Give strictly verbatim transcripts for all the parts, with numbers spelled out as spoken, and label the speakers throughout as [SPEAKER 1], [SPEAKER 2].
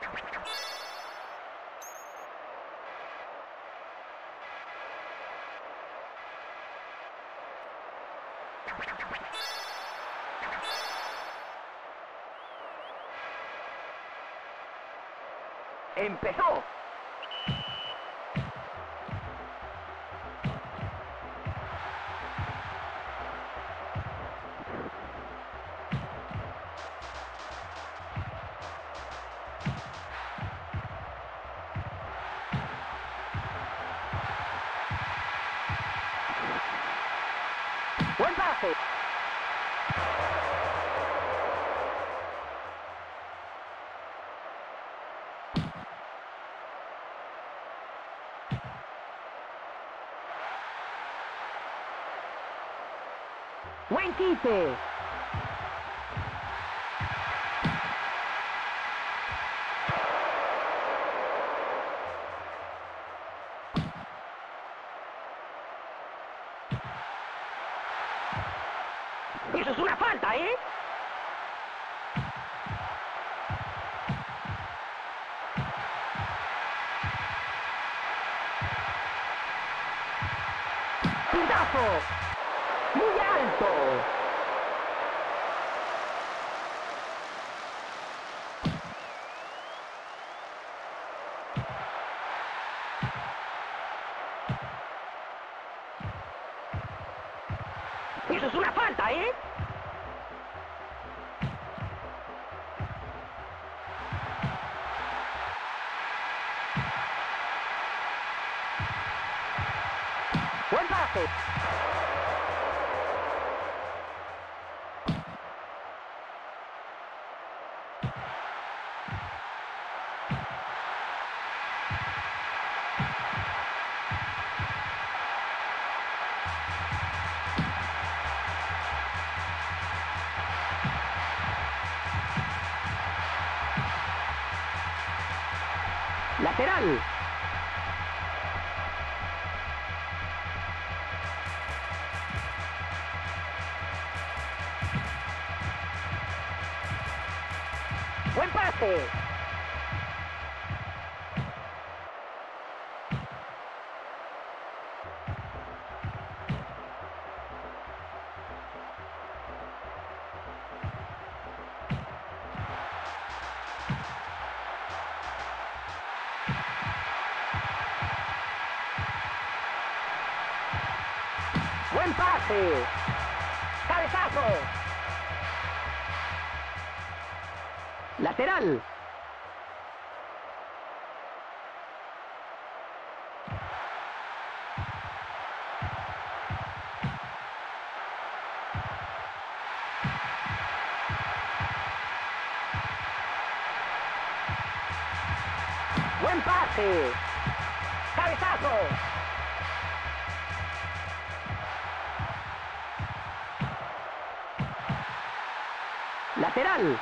[SPEAKER 1] ¡Empezó! ¡Buen pase! ¡Buen quite! ¡Eso es una falta, eh! ¡Pintazo! ¡Muy alto! ¡Eso es una falta, eh! ¡Buen pase! ¡Lateral! ¡Buen pase! ¡Buen pase! ¡Cabezazo! ¡Lateral! ¡Buen pase! ¡Cabezazo! ¡Lateral!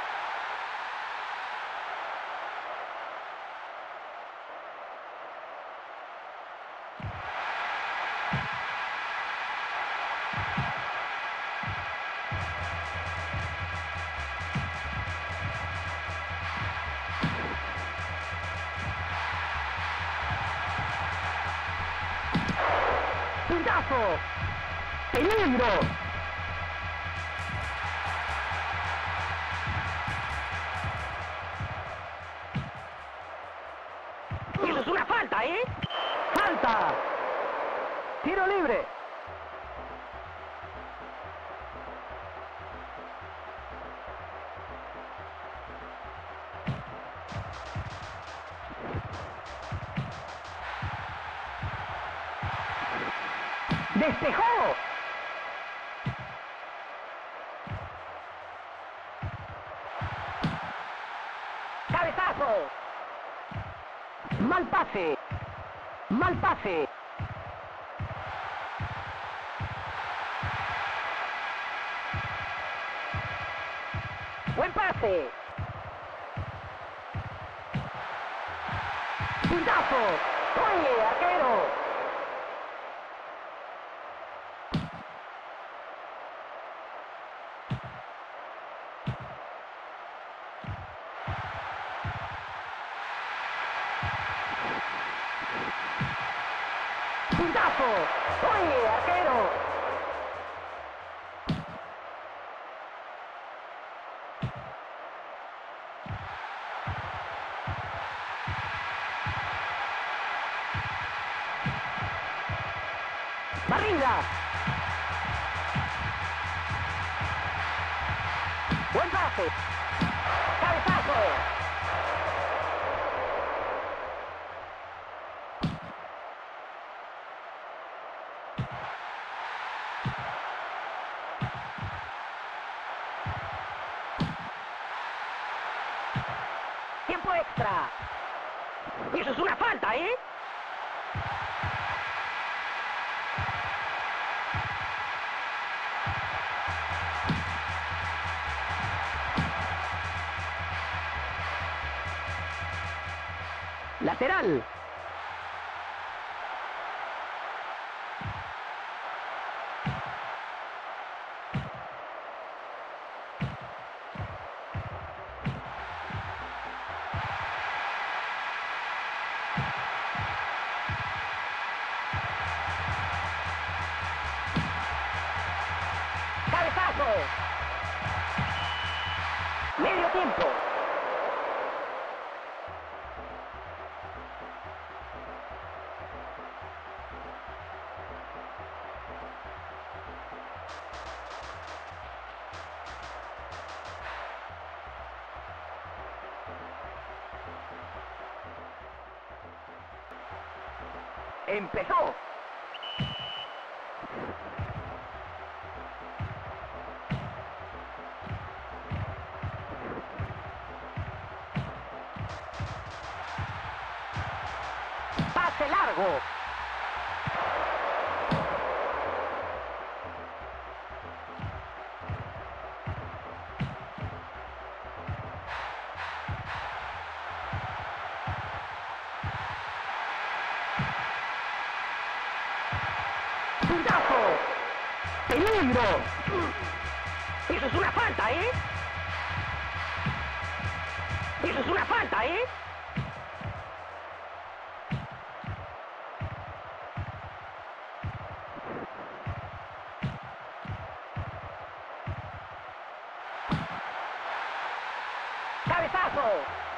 [SPEAKER 1] ¡Puntazo! ¡Peligro! ¡Eso es una falta, eh! ¡Falta! ¡Tiro libre! ¡Despejó! ¡Cabezazo! ¡Mal pase! ¡Mal pase! ¡Buen pase! ¡Puntazo! ¡Oye, arquero! ¡Puntazo! ¡Oye, arquero! ¡Barriga! ¡Buen pase! ¡Cabezazo! ¡Tiempo extra! Y eso es una falta, ¿eh? Lateral. Cabezazo. Medio tiempo. Empezó. Pase largo. ¡Puntazo! ¡Peligro! Eso es una falta, ¿eh? Eso es una falta, ¿eh? ¡Cabezazo!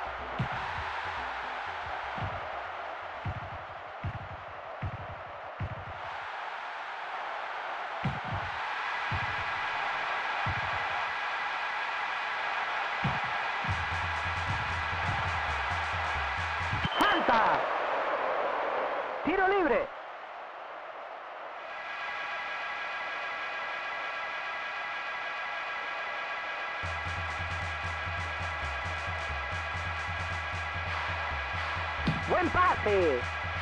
[SPEAKER 1] ¡Falta! ¡Tiro libre! ¡Buen pase!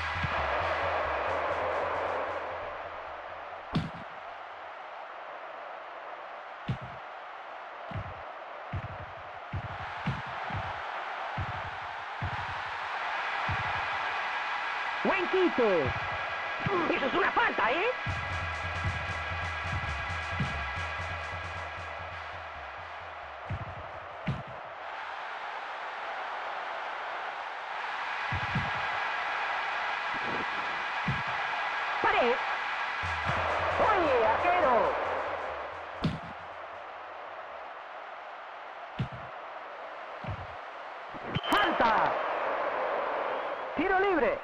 [SPEAKER 1] ¡Buen quite! ¡Eso es una falta, eh! ¡Pared! ¡Oye, arquero! ¡Falta! ¡Tiro libre!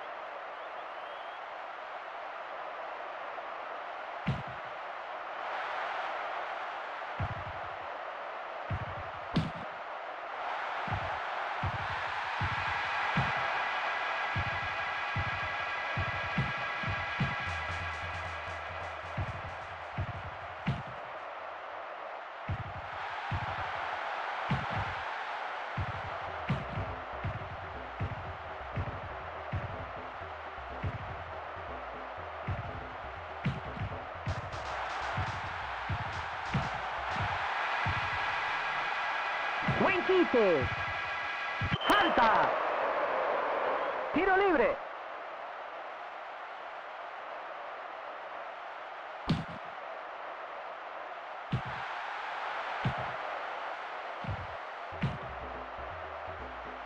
[SPEAKER 1] ¡Buen quite! ¡Falta! ¡Tiro libre!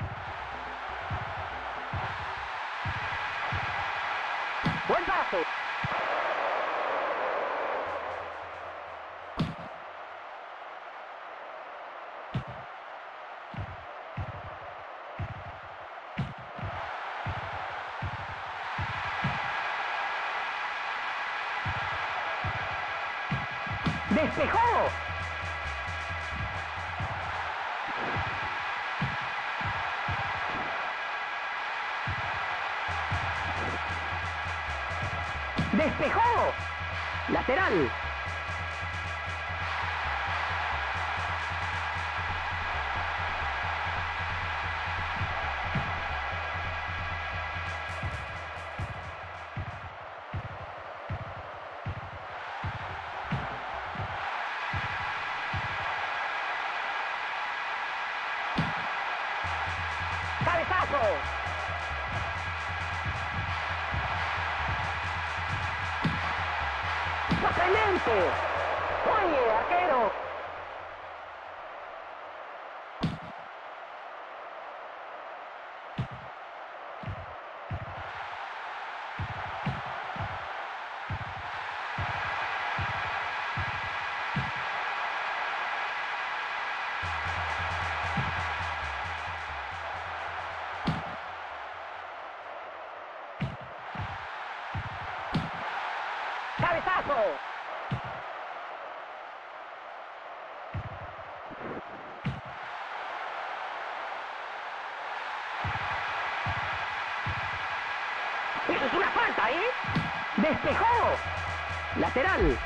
[SPEAKER 1] ¡Buen pase! ¡Despejó! ¡Despejó! Lateral. ¡Cabezazo! ¡Excelente! ¡Oye, arquero! ¡Cabezazo! ¡Eso es una falta, eh! ¡Despejó! Lateral.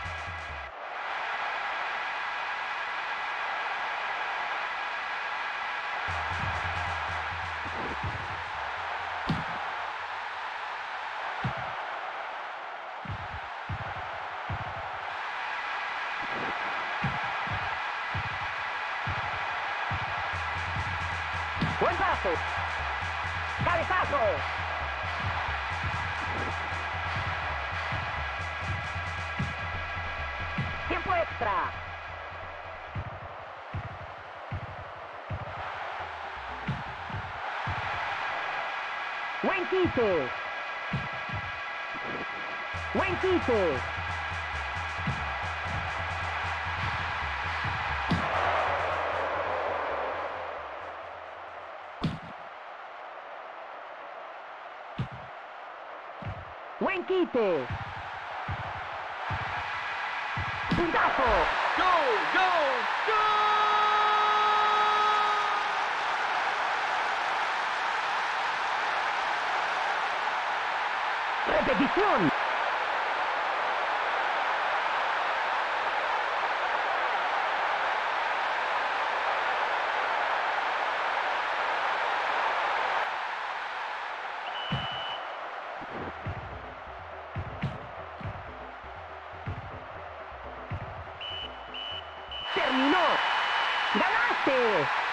[SPEAKER 1] ¡Buen pase! ¡Cabezazo! ¡Tiempo extra! ¡Buen quite! ¡Buen quite! ¡Buen quite! ¡Puntazo!
[SPEAKER 2] ¡Go, go, go!
[SPEAKER 1] ¡Repetición! ¡Terminó! ¡Ganaste!